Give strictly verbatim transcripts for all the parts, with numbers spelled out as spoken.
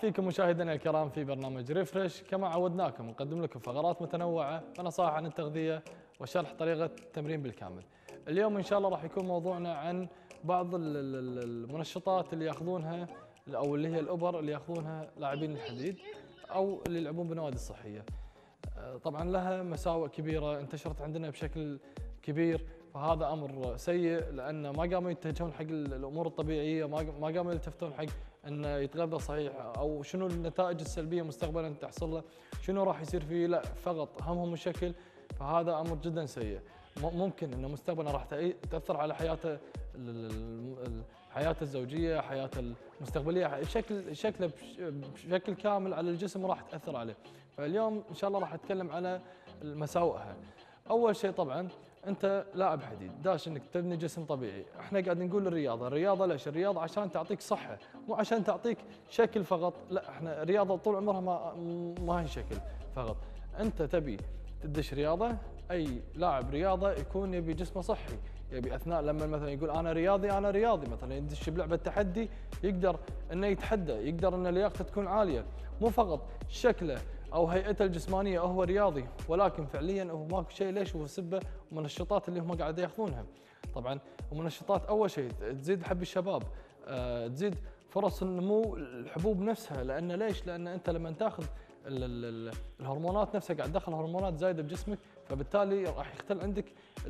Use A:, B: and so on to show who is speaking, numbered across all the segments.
A: فيكم مشاهدينا الكرام في برنامج ريفرش. كما عودناكم نقدم لكم فقرات متنوعة ونصائح عن التغذية وشرح طريقة التمرين بالكامل. اليوم إن شاء الله راح يكون موضوعنا عن بعض المنشطات اللي ياخذونها أو اللي هي الأبر اللي ياخذونها لاعبين الحديد أو اللي يلعبون بنوادي الصحية. طبعا لها مساوئ كبيرة انتشرت عندنا بشكل كبير، فهذا امر سيء لان ما قاموا يتجهون حق الامور الطبيعيه، ما قاموا يلتفتون حق انه يتغذى صحيح او شنو النتائج السلبيه مستقبلا تحصل له، شنو راح يصير فيه، لا فقط همهم الشكل. فهذا امر جدا سيء، ممكن انه مستقبلا راح تاثر على حياته حياته الزوجيه، حياته المستقبليه، بشكل شكله بشكل كامل على الجسم راح تاثر عليه. فاليوم ان شاء الله راح اتكلم على مساوئها. اول شيء طبعا انت لاعب حديد داش انك تبني جسم طبيعي، احنا قاعد نقول الرياضه، الرياضه ليش؟ الرياضه عشان تعطيك صحه، مو عشان تعطيك شكل فقط، لا احنا الرياضه طول عمرها ما ما هي شكل فقط. انت تبي تدش رياضه، اي لاعب رياضه يكون يبي جسمه صحي، يبي اثناء لما مثلا يقول انا رياضي انا رياضي مثلا يدش بلعبه تحدي، يقدر انه يتحدى، يقدر ان لياقته تكون عاليه، مو فقط شكله او هيئته الجسمانيه هو رياضي، ولكن فعليا هو ماكو شيء. ليش؟ هو سبه المنشطات اللي هم قاعد ياخذونها. طبعا المنشطات اول شيء تزيد حب الشباب، أه تزيد فرص النمو الحبوب نفسها، لان ليش؟ لان انت لما تاخذ الهرمونات نفسها قاعد تدخل هرمونات زايده بجسمك، فبالتالي راح يختل عندك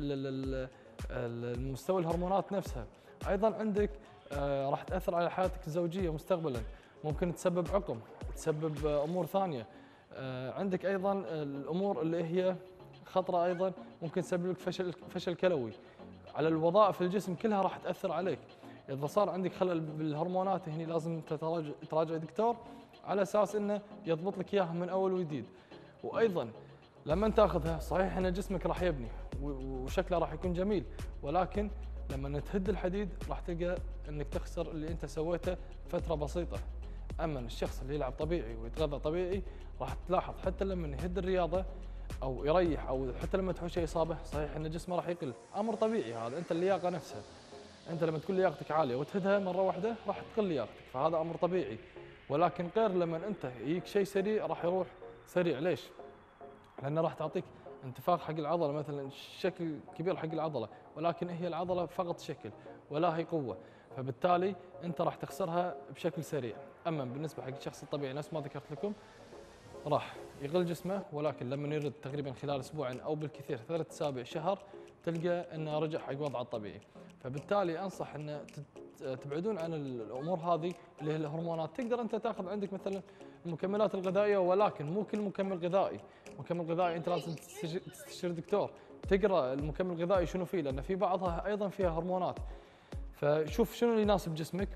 A: المستوى الهرمونات نفسها. ايضا عندك أه راح تاثر على حياتك الزوجيه مستقبلا، ممكن تسبب عقم، تسبب امور ثانيه. عندك ايضا الامور اللي هي خطره، ايضا ممكن تسبب لك فشل فشل كلوي، على الوظائف الجسم كلها راح تاثر عليك. اذا صار عندك خلل بالهرمونات هني لازم تتراجع تراجع دكتور على اساس انه يضبط لك اياها من اول وجديد. وايضا لما تاخذها صحيح ان جسمك راح يبني وشكله راح يكون جميل، ولكن لما تهد الحديد راح تلقى انك تخسر اللي انت سويته فتره بسيطه. اما الشخص اللي يلعب طبيعي ويتغذى طبيعي راح تلاحظ حتى لما يهد الرياضه او يريح او حتى لما تحوشه اصابه، صحيح ان جسمه راح يقل، امر طبيعي هذا. انت اللياقه نفسها، انت لما تكون لياقتك عاليه وتهدها مره واحده راح تقل لياقتك، فهذا امر طبيعي. ولكن غير لما انت يجيك شيء سريع راح يروح سريع. ليش؟ لانه راح تعطيك انتفاخ حق العضله، مثلا شكل كبير حق العضله، ولكن هي العضله فقط شكل ولا هي قوه، فبالتالي انت راح تخسرها بشكل سريع. اما بالنسبه حق الشخص الطبيعي نفس ما ذكرت لكم راح يقل جسمه، ولكن لما يرد تقريبا خلال اسبوعين او بالكثير ثلاث اسابيع شهر تلقى انه رجع حق وضعه الطبيعي. فبالتالي انصح ان تبعدون عن الامور هذه اللي هي الهرمونات. تقدر انت تاخذ عندك مثلا المكملات الغذائيه، ولكن مو كل مكمل غذائي، مكمل غذائي انت لازم تستشير دكتور تقرا المكمل الغذائي شنو فيه، لان في بعضها ايضا فيها هرمونات. فشوف شنو اللي يناسب جسمك،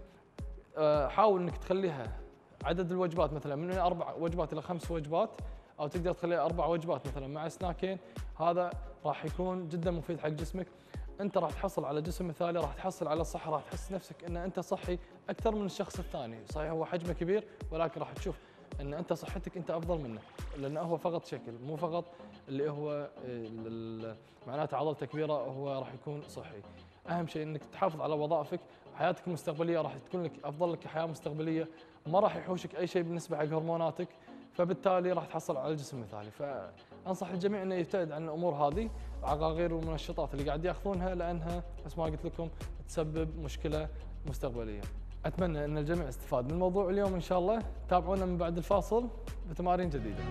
A: حاول انك تخليها عدد الوجبات مثلا من اربع وجبات الى خمس وجبات، او تقدر تخليها اربع وجبات مثلا مع سناكين. هذا راح يكون جدا مفيد حق جسمك. انت راح تحصل على جسم مثالي، راح تحصل على الصحه، راح تحس نفسك ان انت صحي اكثر من الشخص الثاني. صحيح هو حجمه كبير، ولكن راح تشوف ان انت صحتك انت افضل منه، لانه هو فقط شكل، مو فقط اللي هو معناته عضلته كبيره هو راح يكون صحي. اهم شيء انك تحافظ على وظائفك، حياتك المستقبليه راح تكون لك افضل لك حياه مستقبليه، ما راح يحوشك اي شيء بالنسبه حق هرموناتك، فبالتالي راح تحصل على الجسم مثالي. فانصح الجميع انه يبتعد عن الامور هذه، العقاقير والمنشطات اللي قاعد ياخذونها، لانها مثل ما قلت لكم تسبب مشكله مستقبليه. اتمنى ان الجميع استفاد من الموضوع اليوم ان شاء الله. تابعونا من بعد الفاصل بتمارين جديده.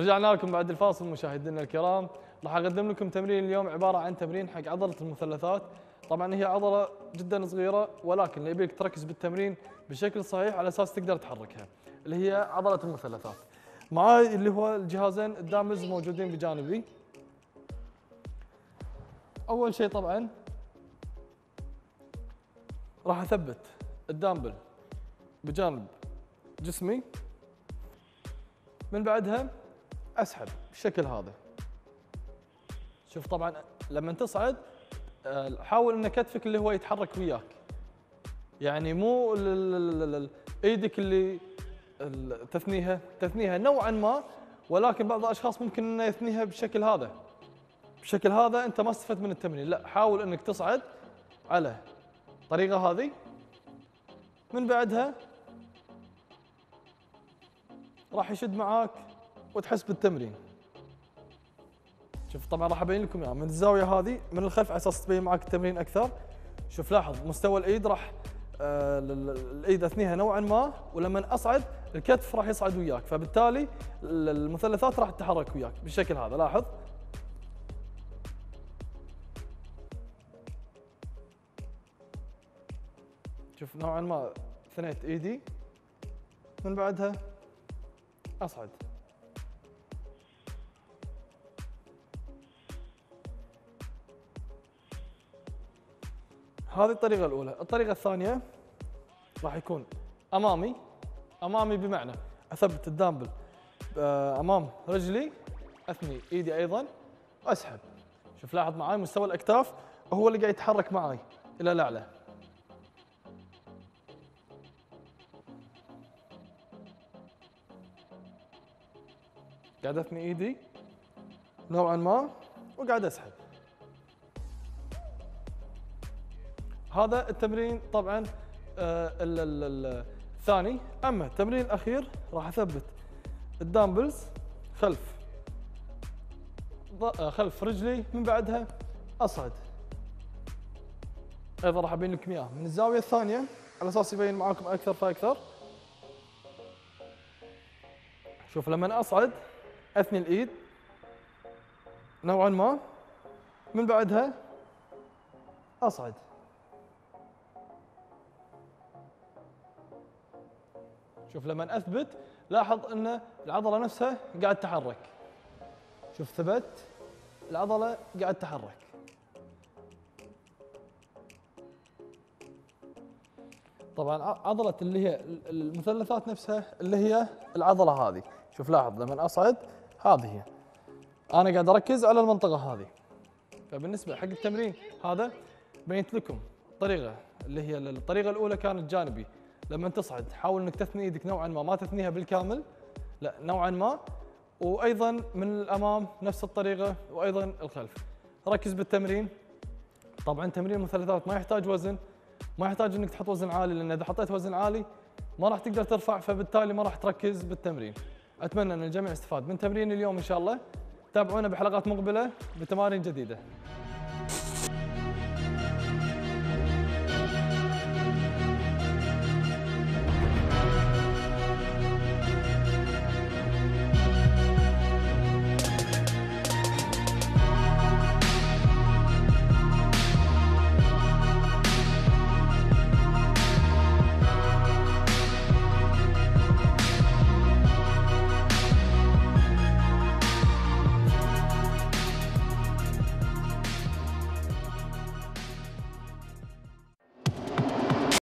A: رجعنا لكم بعد الفاصل مشاهدينا الكرام. راح اقدم لكم تمرين اليوم عباره عن تمرين حق عضله المثلثات. طبعا هي عضله جدا صغيره ولكن اللي يبيك تركز بالتمرين بشكل صحيح على اساس تقدر تحركها، اللي هي عضله المثلثات. معاي اللي هو الجهازين الدامبلز موجودين بجانبي. اول شيء طبعا راح اثبت الدامبل بجانب جسمي، من بعدها اسحب بالشكل هذا. شوف طبعا لما تصعد حاول ان كتفك اللي هو يتحرك وياك، يعني مو ايدك اللي تثنيها تثنيها نوعا ما، ولكن بعض الاشخاص ممكن انه يثنيها بالشكل هذا. بالشكل هذا انت ما استفدت من التمرين، لا حاول انك تصعد على الطريقه هذه، من بعدها راح يشد معاك وتحس بالتمرين. شوف طبعا راح ابين لكم اياها من الزاويه هذه من الخلف على اساس تبين معاك التمرين اكثر. شوف لاحظ مستوى الايد راح آه الايد اثنيها نوعا ما، ولما اصعد الكتف راح يصعد وياك، فبالتالي المثلثات راح تتحرك وياك بالشكل هذا. لاحظ شوف نوعا ما ثنيت ايدي، من بعدها اصعد. هذه الطريقة الأولى. الطريقة الثانية راح يكون أمامي، أمامي بمعنى أثبت الدامبل أمام رجلي، أثني إيدي أيضا وأسحب. شوف لاحظ معاي مستوى الأكتاف هو اللي قاعد يتحرك معاي إلى الأعلى. قاعد أثني إيدي نوعا ما وقاعد أسحب. هذا التمرين طبعا آه الثاني. اما التمرين الاخير راح اثبت الدامبلز خلف خلف رجلي، من بعدها اصعد. ايضا راح ابين لكم اياه من الزاويه الثانيه على اساس يبين معاكم اكثر فاكثر. شوف لما اصعد اثني الايد نوعا ما، من بعدها اصعد. شوف لما اثبت لاحظ ان العضله نفسها قاعد تتحرك. شوف ثبت العضله قاعد تتحرك. طبعا عضله اللي هي المثلثات نفسها اللي هي العضله هذه. شوف لاحظ لما اصعد هذه هي، انا قاعد اركز على المنطقه هذه. فبالنسبه حق التمرين هذا بينت لكم طريقه اللي هي الطريقه الاولى كانت جانبي، لما تصعد حاول انك تثني ايدك نوعا ما، ما تثنيها بالكامل لا نوعا ما، وايضا من الامام نفس الطريقه، وايضا الخلف. ركز بالتمرين. طبعا تمرين المثلثات ما يحتاج وزن، ما يحتاج انك تحط وزن عالي، لان اذا حطيت وزن عالي ما راح تقدر ترفع، فبالتالي ما راح تركز بالتمرين. اتمنى ان الجميع استفاد من تمرين اليوم ان شاء الله. تابعونا بحلقات مقبله بتمارين جديده.